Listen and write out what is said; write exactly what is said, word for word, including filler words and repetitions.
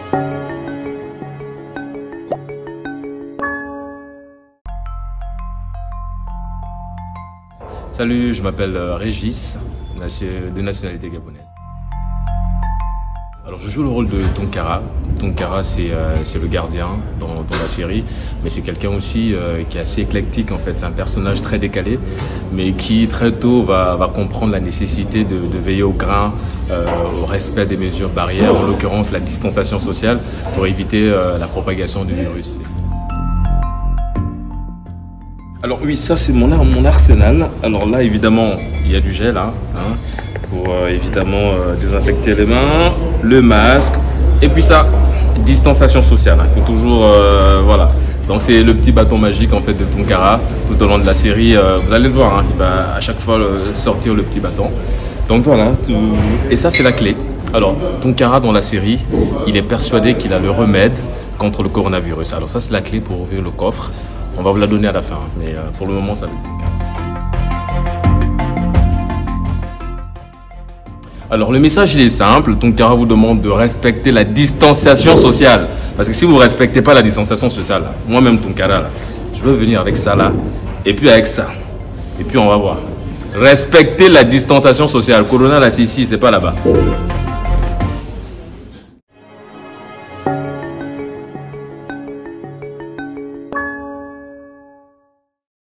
Salut, je m'appelle Régis, de nationalité gabonaise. Alors je joue le rôle de Tonkara. Tonkara c'est euh, le gardien dans, dans la série, mais c'est quelqu'un aussi euh, qui est assez éclectique en fait. C'est un personnage très décalé, mais qui très tôt va, va comprendre la nécessité de, de veiller au grain, euh, au respect des mesures barrières, en l'occurrence la distanciation sociale, pour éviter euh, la propagation du virus. Alors oui, ça c'est mon, mon arsenal. Alors là évidemment il y a du gel hein, hein, pour euh, évidemment euh, désinfecter les mains, le masque et puis ça, distanciation sociale. Hein. Il faut toujours euh, voilà. Donc c'est le petit bâton magique en fait de Tonkara tout au long de la série. Euh, vous allez le voir, hein, il va à chaque fois euh, sortir le petit bâton. Donc voilà, tout... et ça c'est la clé. Alors Tonkara dans la série, il est persuadé qu'il a le remède contre le coronavirus. Alors ça c'est la clé pour ouvrir le coffre. On va vous la donner à la fin, mais pour le moment, ça va être. Alors, le message, il est simple. Tonkara vous demande de respecter la distanciation sociale. Parce que si vous ne respectez pas la distanciation sociale, moi-même, Tonkara, là, je veux venir avec ça, là, et puis avec ça. Et puis, on va voir. Respectez la distanciation sociale. Corona, là, c'est ici, c'est pas là-bas.